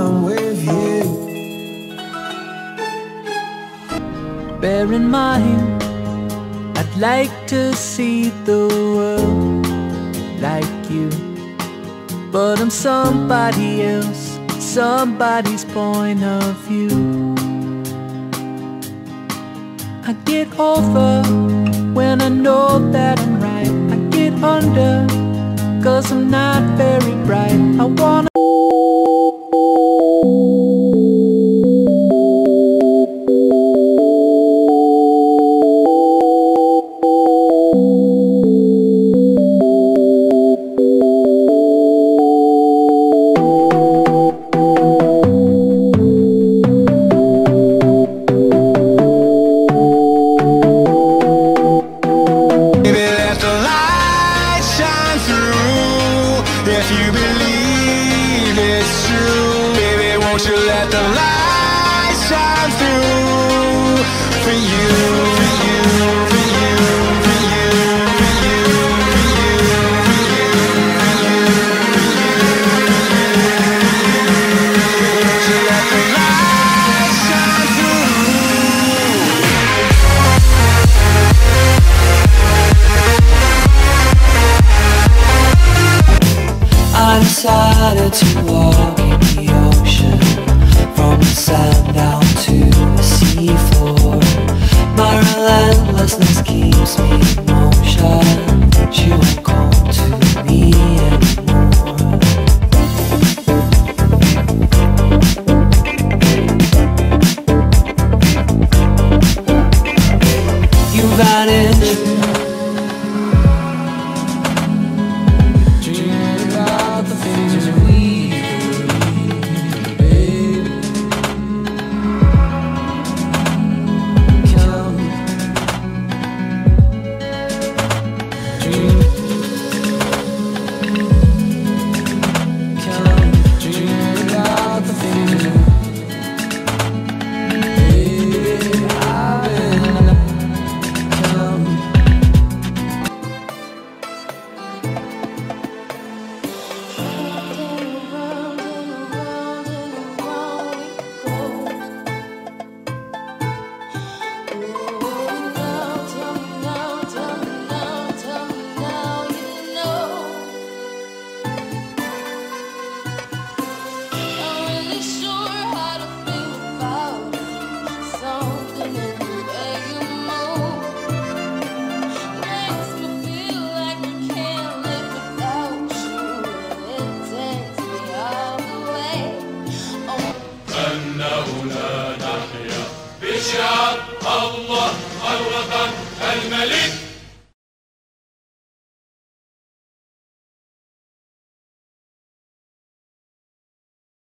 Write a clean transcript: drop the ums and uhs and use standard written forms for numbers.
I'm with you. Bear in mind, I'd like to see the world like you, but I'm somebody else, somebody's point of view. I get over when I know that I'm right. I get under, 'cause I'm not very bright. I wanna if you believe it's true, baby, won't you let the light shine through for you, for you, for you, for you, for you, for you, for you, for you, won't you let the light shine I decided to walk in the ocean, from the sand down to the seafloor. My relentlessness keeps me in motion. She won't come to me anymore. You vanished. بشعار الله الوطن الملك